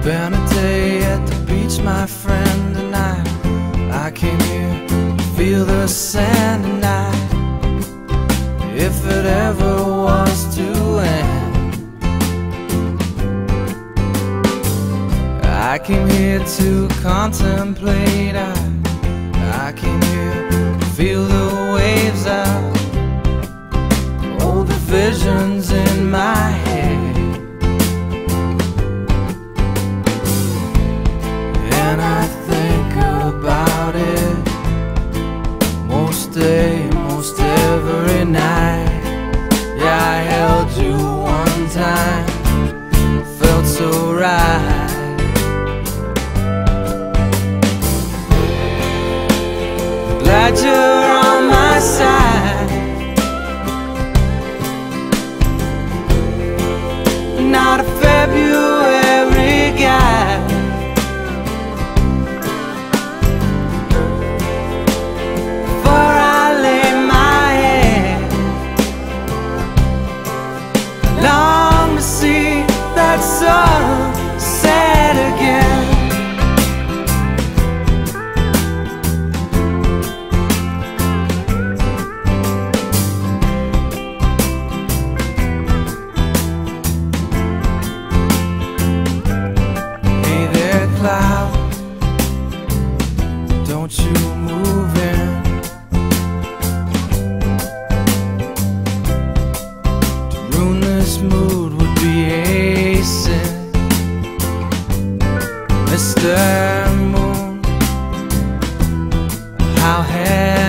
Been a day at the beach, my friend, and I came here to feel the sand tonight. If it ever was to end, I came here to contemplate. I came here to feel the waves out, all the visions in my head. And I think about it most every night. Yeah, I held you one time, felt so right. Glad you're on my side. Not a February guy. Before I lay my head, I long to see that sun set again. Cloud, don't you move in. To ruin this mood would be a sin. Mr. Moon, how